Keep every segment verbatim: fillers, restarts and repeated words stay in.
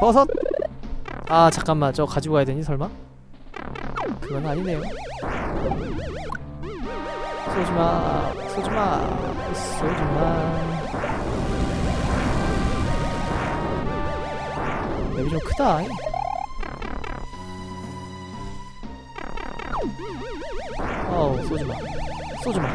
버섯! 아 잠깐만, 저거 가지고 가야 되니 설마? 그건 아니네요. 쏘지마, 쏘지마, 쏘지마. 맵이 좀 크다. 어우, 쏘지마, 쏘지마.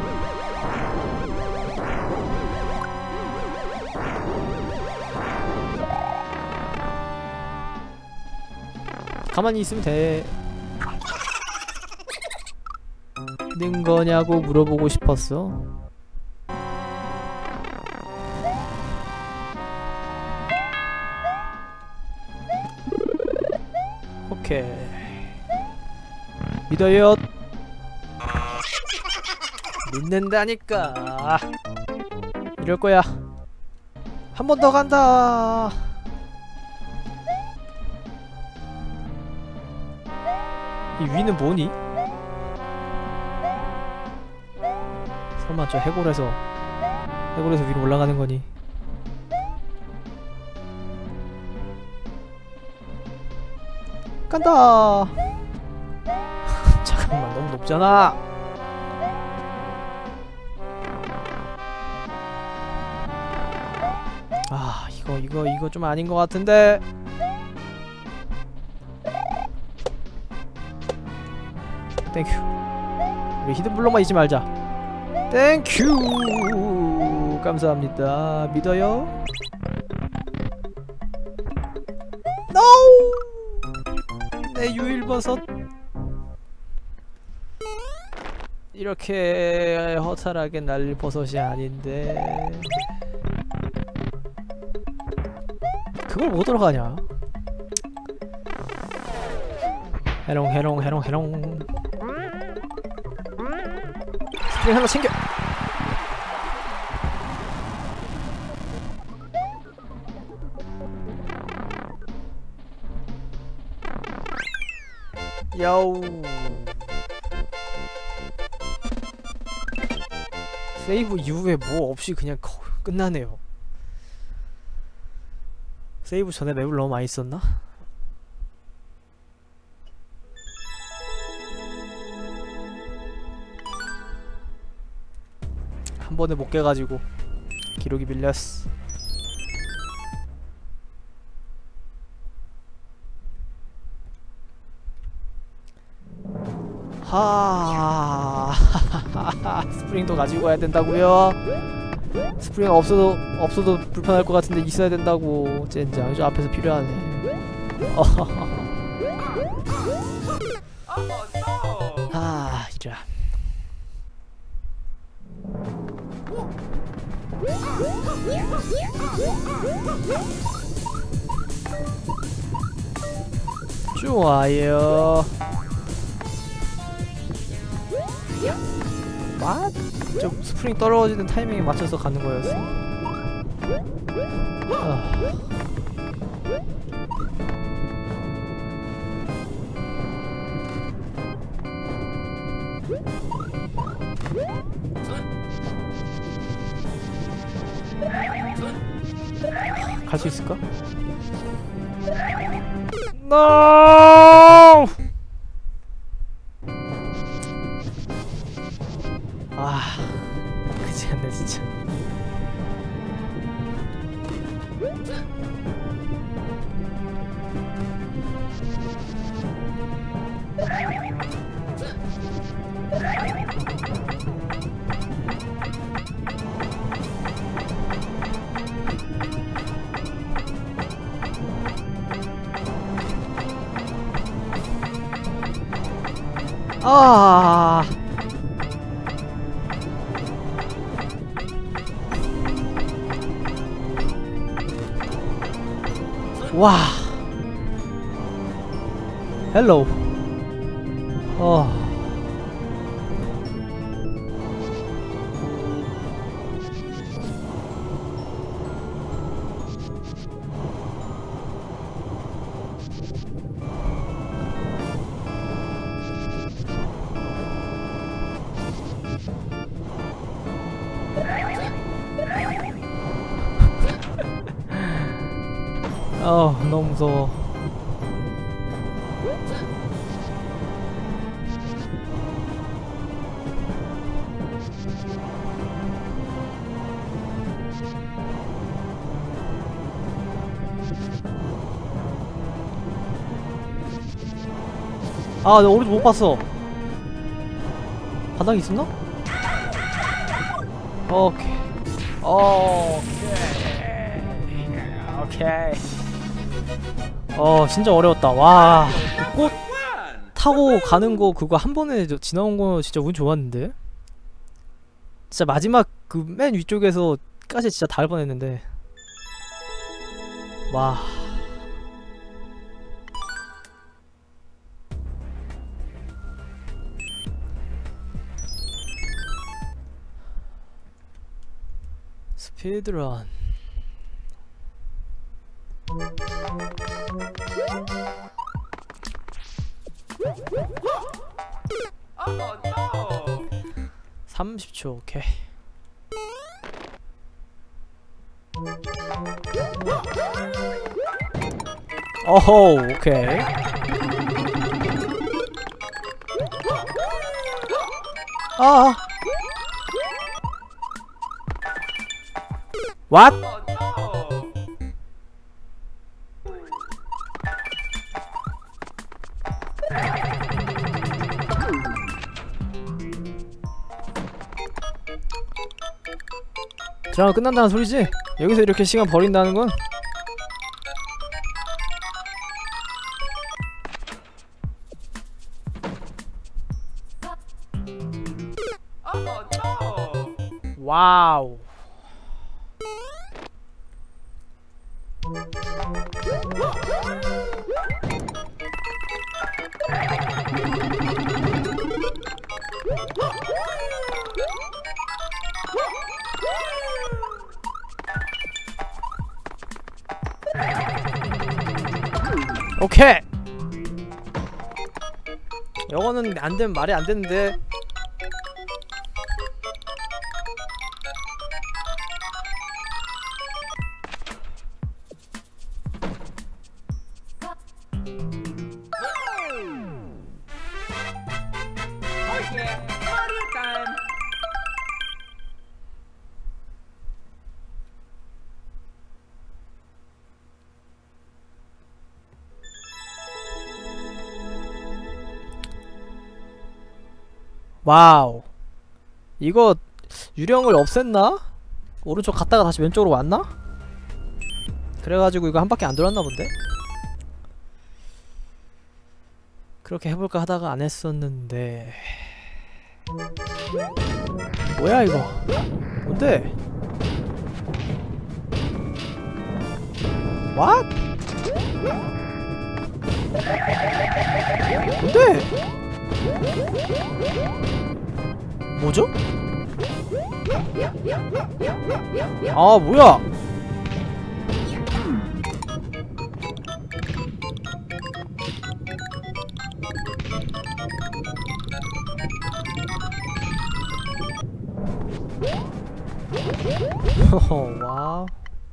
가만히 있으면 돼. 는 거냐고 물어보고 싶었어. 오케이. 믿어요. 믿는다니까. 이럴 거야. 한 번 더 간다. 이 위는 뭐니? 설마 저 해골에서 해골에서 위로 올라가는 거니? 간다. 잠깐만, 너무 높잖아. 아, 이거 이거 이거 좀 아닌 것 같은데. 땡큐. 우리 히든블록만 잊지 말자. 땡큐. 감사합니다. 믿어요? 노! 내 유일버섯. 이렇게 허탈하게 날릴 버섯이 아닌데. 그걸 못 들어가냐? 해롱 해롱 해롱 해롱. 스프링 하나 챙겨. 야우. 세이브 이후에 뭐 없이 그냥 거, 끝나네요. 세이브 전에 맵을 너무 많이 썼나? 한 번에 못 깨가지고 기록이 밀렸어. 하. 스프링도 가지고 와야 된다고요? 스프링 없어도 없어도 불편할 것 같은데 있어야 된다고. 젠장. 저 앞에서 필요하네. 아, 이라. 좋아요. 아, 저 스프링 떨어지는 타이밍에 맞춰서 가는 거였어. 아. 갈 수 있을까? No! 아, 그지 않네 진짜. 아. 와. 헬로우. 어. 어 너무 무서워. 아, 나 오른쪽 못 봤어. 바닥에 있었나? 오케이. 오케이. 오케이. 어, 진짜 어려웠다. 와, 꽃 타고 가는 거 그거 한 번에 저- 지나온 거 진짜 운 좋았는데. 진짜 마지막 그 맨 위쪽에서까지 진짜 닿을 뻔했는데. 와. 스피드런. 삼십 초. 오케이. 어호, 오케이. 아. What? 드라마 끝난다는 소리지? 여기서 이렇게 시간 버린다는 건? 와우. 오케이. 영어는 안 되면 말이 안 되는데. 와우. 이거 유령을 없앴나? 오른쪽 갔다가 다시 왼쪽으로 왔나? 그래가지고 이거 한 바퀴 안 돌았나 본데? 그렇게 해볼까 하다가 안 했었는데. 뭐야 이거? 뭔데? What? 뭔데? 뭐죠? 아 뭐야? 허허 와우.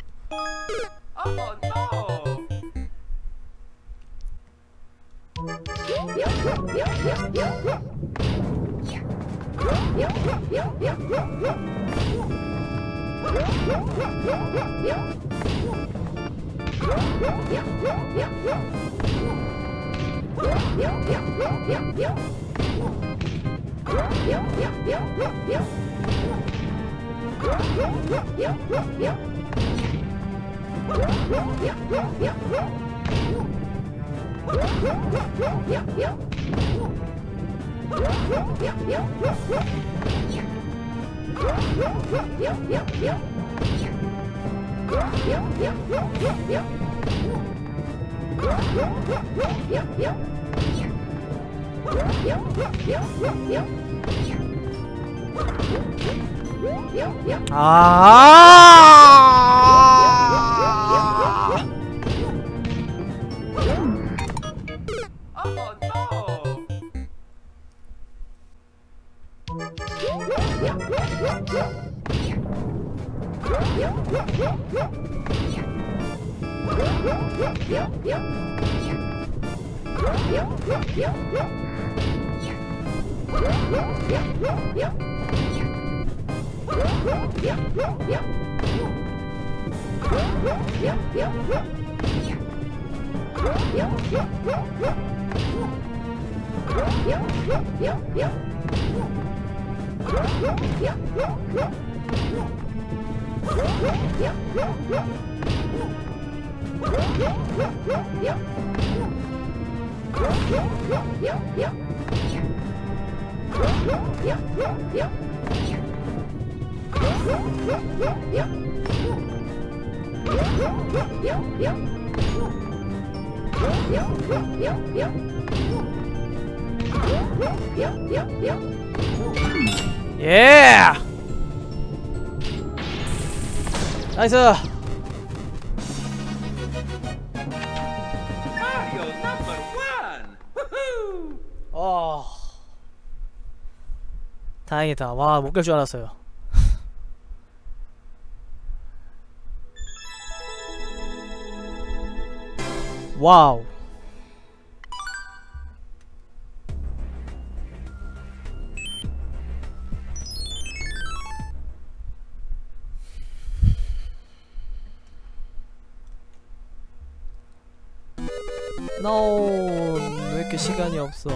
아. 예! 나이스! 어... 다행이다. 와, 못 깰 줄 알았어요. 와우. No, 왜 이렇게 시간이 없어?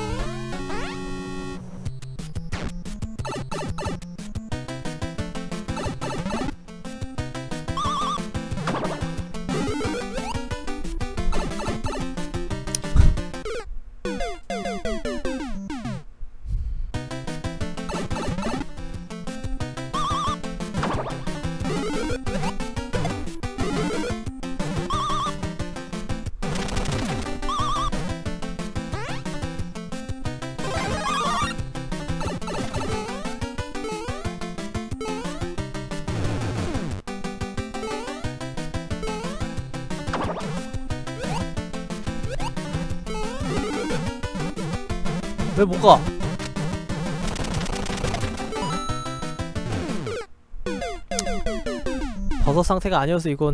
왜 못 가? 버섯 상태가 아니어서 이건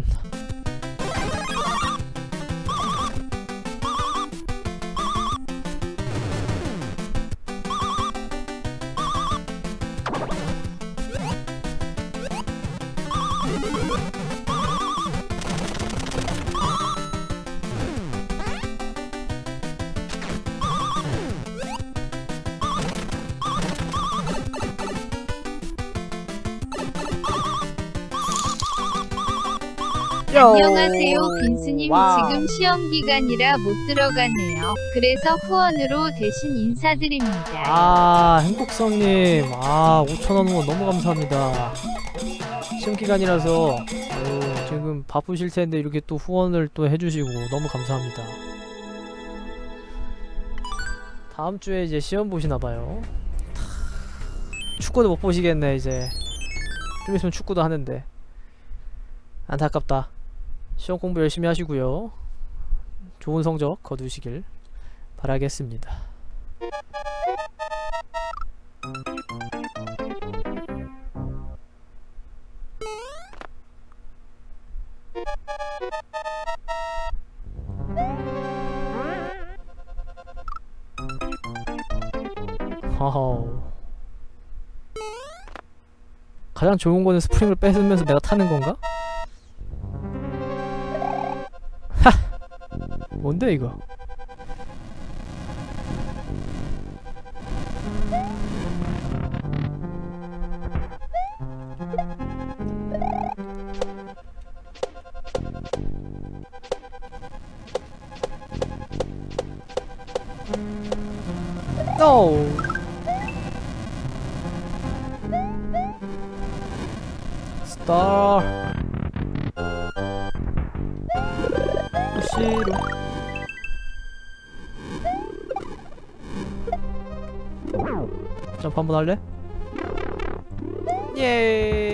안녕하세요 빈스님. 지금 시험기간이라 못 들어가네요. 그래서 후원으로 대신 인사드립니다. 아, 행복성님, 아, 오천원 후원 너무 감사합니다. 시험기간이라서 어, 지금 바쁘실텐데 이렇게 또 후원을 또 해주시고 너무 감사합니다. 다음주에 이제 시험 보시나봐요. 축구도 못 보시겠네. 이제 좀 있으면 축구도 하는데 안타깝다. 시험 공부 열심히 하시고요. 좋은 성적 거두시길 바라겠습니다. 허허. 가장 좋은 거는 스프링을 뺏으면서 내가 타는 건가? 하! 뭔데 이거? No! Star! 싫어. 점프 한번 할래? 예.